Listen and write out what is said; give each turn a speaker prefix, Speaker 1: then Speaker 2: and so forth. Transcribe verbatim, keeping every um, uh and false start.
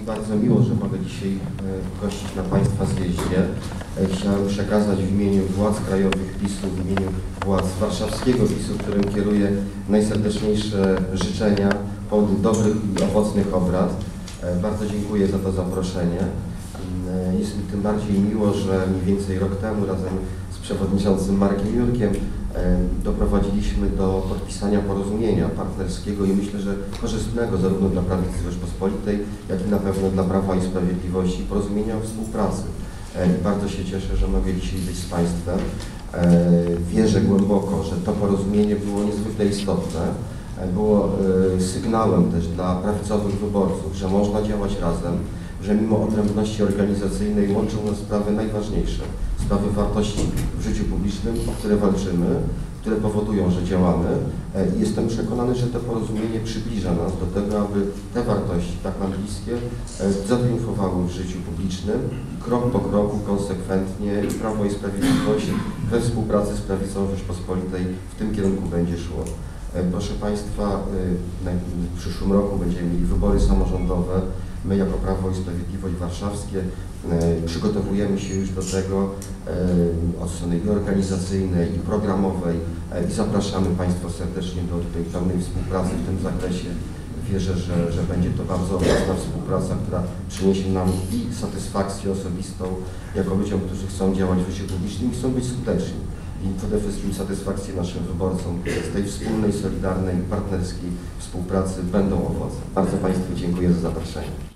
Speaker 1: bardzo miło, że mogę dzisiaj gościć na Państwa zjeździe. Chciałem przekazać w imieniu władz krajowych PiSu, w imieniu władz warszawskiego PiSu, którym kieruję najserdeczniejsze życzenia pod dobrych i owocnych obrad. Bardzo dziękuję za to zaproszenie. Jest mi tym bardziej miło, że mniej więcej rok temu razem z przewodniczącym Markiem Jurkiem doprowadziliśmy do podpisania porozumienia partnerskiego i myślę, że korzystnego zarówno dla prawicy Rzeczpospolitej, jak i na pewno dla Prawa i Sprawiedliwości, porozumienia o współpracy. I bardzo się cieszę, że mogę dzisiaj być z Państwem. Wierzę głęboko, że to porozumienie było niezwykle istotne. Było sygnałem też dla prawicowych wyborców, że można działać razem, że mimo odrębności organizacyjnej łączą nas sprawy najważniejsze, sprawy wartości w życiu publicznym, o które walczymy, które powodują, że działamy. I jestem przekonany, że to porozumienie przybliża nas do tego, aby te wartości, tak nam bliskie, zatriumfowały w życiu publicznym, krok po kroku, konsekwentnie i Prawo i Sprawiedliwość we współpracy z prawicą Rzeczpospolitej w tym kierunku będzie szło. Proszę Państwa, w przyszłym roku będziemy mieli wybory samorządowe. My jako Prawo i Sprawiedliwość Warszawskie przygotowujemy się już do tego od strony i organizacyjnej, i programowej i zapraszamy Państwa serdecznie do tej pełnej współpracy w tym zakresie. Wierzę, że, że będzie to bardzo owocna współpraca, która przyniesie nam i satysfakcję osobistą jako ludziom, którzy chcą działać w życiu publicznym i chcą być skuteczni. I przede wszystkim satysfakcję naszym wyborcom z tej wspólnej, solidarnej, partnerskiej współpracy będą owoce. Bardzo Państwu dziękuję za zaproszenie.